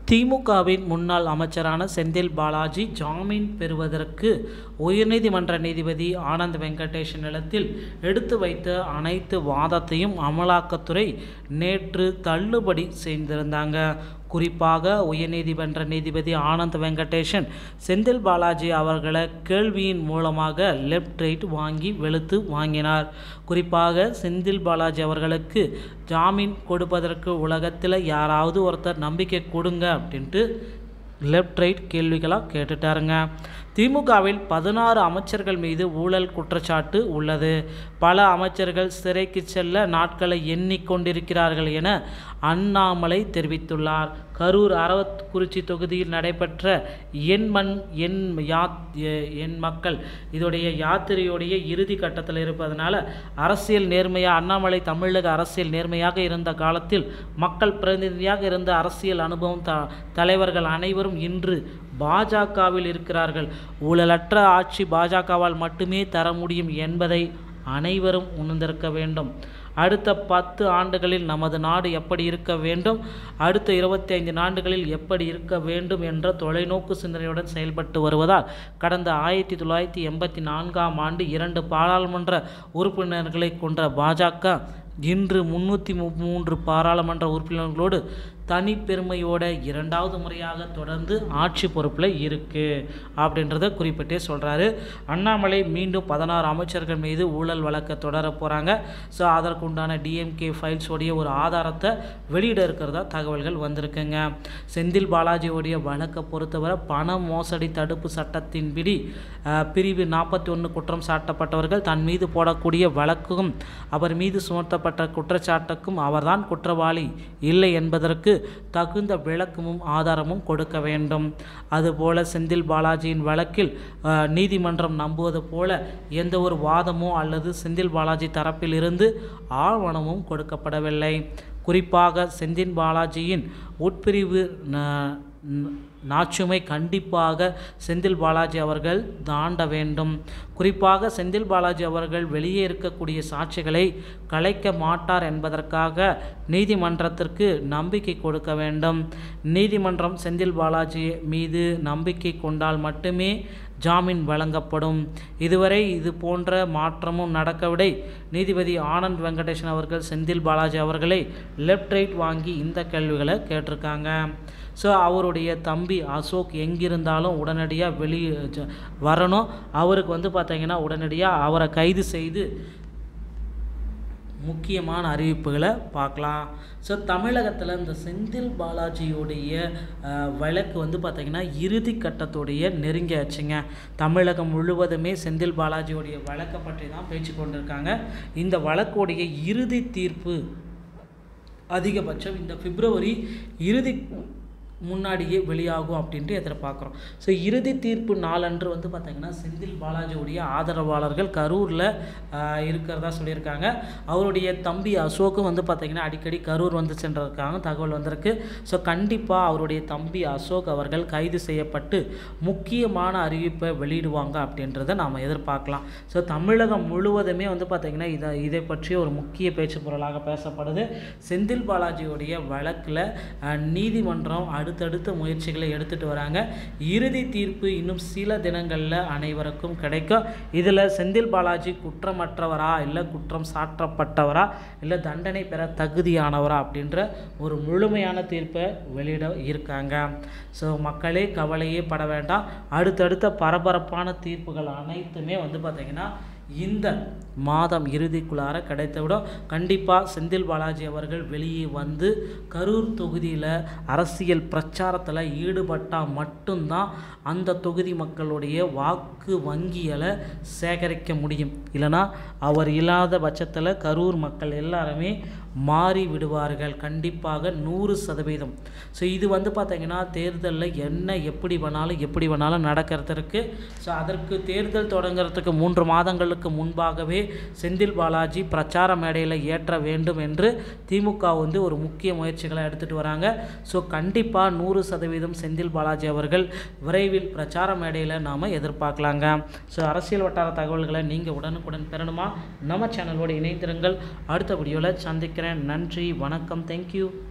திமுகவின் முன்னாள் அமைச்சரான செந்தில் பாலாஜி ஜாமீன் பெறுவதற்கு உயர்நீதிமன்ற நீதிபதி ஆனந்த் வெங்கடேஷ் நிலத்தில் எடுத்து வைத்த அனைத்து வாதத்தையும் அமலாக்கத்துறை நேற்று தள்ளுபடி செய்திருந்தாங்க. குறிப்பாக உயர்நீதிமன்ற நீதிபதி ஆனந்த் வெங்கடேஷன் செந்தில் பாலாஜி அவர்களை கேள்வியின் மூலமாக லெஃப்ட் ரைட் வாங்கி வெளுத்து வாங்கினார். குறிப்பாக செந்தில் பாலாஜி அவர்களுக்கு ஜாமீன் கொடுப்பதற்கு உலகத்தில் யாராவது ஒருத்தர் நம்பிக்கை கொடுங்க அப்படின்ட்டு லெஃப்ட் ரைட் கேள்விகளாக கேட்டுட்டாருங்க. திமுகவில் 16 அமைச்சர்கள் மீது ஊழல் குற்றச்சாட்டு உள்ளது. பல அமைச்சர்கள் சிறைக்கு செல்ல நாட்களை எண்ணிக்கொண்டிருக்கிறார்கள் என அண்ணாமலை தெரிவித்துள்ளார். கரூர் அரவக்குறிச்சி தொகுதியில் நடைபெற்ற என் மக்கள் இதோடைய யாத்திரையுடைய இறுதி கட்டத்தில் இருப்பதனால அரசியல் நேர்மையாக அண்ணாமலை தமிழக அரசியல் நேர்மையாக இருந்த காலத்தில் மக்கள் பிரதிநிதியாக இருந்த அரசியல் அனுபவம் தலைவர்கள் அனைவரும் இன்று பாஜகவில் இருக்கிறார்கள். ஊழலற்ற ஆட்சி பாஜகவால் மட்டுமே தர முடியும் என்பதை அனைவரும் உணர்ந்திருக்க வேண்டும். அடுத்த 10 ஆண்டுகளில் நமது நாடு எப்படி இருக்க வேண்டும், அடுத்த 25 ஆண்டுகளில் எப்படி இருக்க வேண்டும் என்ற தொலைநோக்கு சிந்தனையுடன் செயல்பட்டு வருவதால் கடந்த 1984ஆம் ஆண்டு 2 பாராளுமன்ற உறுப்பினர்களை கொண்ட பாஜக இன்று 303 பாராளுமன்ற உறுப்பினர்களோடு தனிப்பெருமையோட 2வது முறையாக தொடர்ந்து ஆட்சி பொறுப்பில் இருக்குது அப்படின்றத குறிப்பிட்டே சொல்கிறாரு. அண்ணாமலை மீண்டும் 16 அமைச்சர்கள் மீது ஊழல் வழக்கை தொடர போகிறாங்க. ஸோ அதற்குண்டான டிஎம்கே ஃபைல்ஸோடைய ஒரு ஆதாரத்தை வெளியிட இருக்கிறதா தகவல்கள் வந்திருக்குங்க. செந்தில் பாலாஜியோடைய வழக்கை பொறுத்தவரை பண மோசடி தடுப்பு சட்டத்தின்படி பிரிவு 41 குற்றம் சாட்டப்பட்டவர்கள் தன் மீது போடக்கூடிய வழக்குக்கும் அவர் மீது சுமத்தப்பட்ட குற்றச்சாட்டுக்கும் அவர்தான் குற்றவாளி இல்லை என்பதற்கு தகுந்த விளக்கமும் ஆதாரமும் கொடுக்க வேண்டும். அதுபோல செந்தில் பாலாஜியின் வழக்கில் நீதிமன்றம் நம்புவது போல எந்த ஒரு வாதமோ அல்லது செந்தில் பாலாஜி தரப்பில் இருந்து ஆவணமும் கொடுக்கப்படவில்லை. குறிப்பாக செந்தில் பாலாஜியின் உட்பிரிவு நாச்சுமை கண்டிப்பாக செந்தில் பாலாஜி அவர்கள் தாண்ட வேண்டும். குறிப்பாக செந்தில் பாலாஜி அவர்கள் வெளியே இருக்கக்கூடிய சாட்சிகளை கலைக்க மாட்டார் என்பதற்காக நீதிமன்றத்திற்கு நம்பிக்கை கொடுக்க வேண்டும். நீதிமன்றம் செந்தில் பாலாஜி மீது நம்பிக்கை கொண்டால் மட்டுமே ஜாமீன் வழங்கப்படும். இதுவரை இது போன்ற மாற்றமும் நடக்கவில்லை. நீதிபதி ஆனந்த் வெங்கடேஷன் அவர்கள் செந்தில் பாலாஜி அவர்களை லெஃப்ட் ரைட் வாங்கி இந்த கேள்விகளை கேட்டிருக்காங்க. ஸோ அவருடைய தம்பி அசோக் எங்கிருந்தாலும் உடனடியாக வெளியே வரணும். அவருக்கு பார்த்திங்கன்னா உடனடியாக அவரை கைது செய்து முக்கியமான அறிவிப்புகளை பார்க்கலாம். ஸோ தமிழகத்தில் இந்த செந்தில் பாலாஜியோடைய வழக்கு பார்த்திங்கன்னா இறுதி கட்டத்தோடைய நெருங்கியாச்சுங்க. தமிழகம் முழுவதுமே செந்தில் பாலாஜியோடைய வழக்கை பற்றி தான் பேச்சு கொண்டிருக்காங்க. இந்த வழக்குடைய இறுதி தீர்ப்பு அதிகபட்சம் இந்த பிப்ரவரி இறுதி முன்னாடியே வெளியாகும் அப்படின்ட்டு எதிர்பார்க்குறோம். ஸோ இறுதி தீர்ப்பு நாளன்று பார்த்திங்கன்னா செந்தில் பாலாஜியுடைய ஆதரவாளர்கள் கரூரில் இருக்கிறதா சொல்லியிருக்காங்க. அவருடைய தம்பி அசோக்கும் பார்த்திங்கன்னா அடிக்கடி கரூர் சென்றிருக்காங்க தகவல் வந்திருக்கு. ஸோ கண்டிப்பாக அவருடைய தம்பி அசோக் அவர்கள் கைது செய்யப்பட்டு முக்கியமான அறிவிப்பை வெளியிடுவாங்க அப்படின்றத நாம் எதிர்பார்க்கலாம். ஸோ தமிழகம் முழுவதுமே பார்த்திங்கன்னா இதை பற்றி ஒரு முக்கிய பேச்சு பொருளாக பேசப்படுது. செந்தில் பாலாஜியுடைய வழக்கில் நீதிமன்றம் அடுத்தடுத்த முயற்சிகளை எடுத்துகிட்டு வராங்க. இறுதி தீர்ப்பு இன்னும் சில தினங்களில் அனைவருக்கும் கிடைக்கும். இதில் செந்தில் பாலாஜி குற்றமற்றவரா இல்லை குற்றம் சாட்டப்பட்டவரா இல்லை தண்டனை பெற தகுதியானவரா அப்படின்ற ஒரு முழுமையான தீர்ப்பை வெளியிட இருக்காங்க. ஸோ மக்களே கவலையே பட வேண்டாம். அடுத்தடுத்த பரபரப்பான தீர்ப்புகள் அனைத்துமே பார்த்திங்கன்னா இந்த மாதம் இறுதிக்குள்ளார கிடைத்துவிடும். கண்டிப்பாக செந்தில் பாலாஜி அவர்கள் வெளியே கரூர் தொகுதியில் அரசியல் பிரச்சாரத்தில் ஈடுபட்டால் மட்டும்தான் அந்த தொகுதி மக்களுடைய வாக்கு வங்கிகளை சேகரிக்க முடியும். இல்லைனா அவர் இல்லாத பட்சத்தில் கரூர் மக்கள் எல்லாருமே மாறி விடுவார்கள் கண்டிப்பாக 100%. ஸோ இது பார்த்திங்கன்னா தேர்தலில் எப்படி வேணாலும் நடக்கிறதுக்கு. ஸோ அதற்கு தேர்தல் தொடங்கிறதுக்கு 3 மாதங்களுக்கு முன்பாகவே செந்தில் பாலாஜி பிரச்சார மேடையில் ஏற்ற வேண்டும் என்று திமுக ஒரு முக்கிய முயற்சிகளை எடுத்துகிட்டு வராங்க. ஸோ கண்டிப்பாக 100% செந்தில் பாலாஜி அவர்கள் விரைவில் பிரச்சார மேடையில் நாம் எதிர்பார்க்கலாங்க. ஸோ அரசியல் வட்டார தகவல்களை நீங்கள் உடனுக்குடன் பெறணுமா நம்ம சேனலோடு இணைந்திருங்கள். அடுத்த வீடியோவில் சந்திக்கிறேன். நன்றி, வணக்கம், தேங்க்யூ.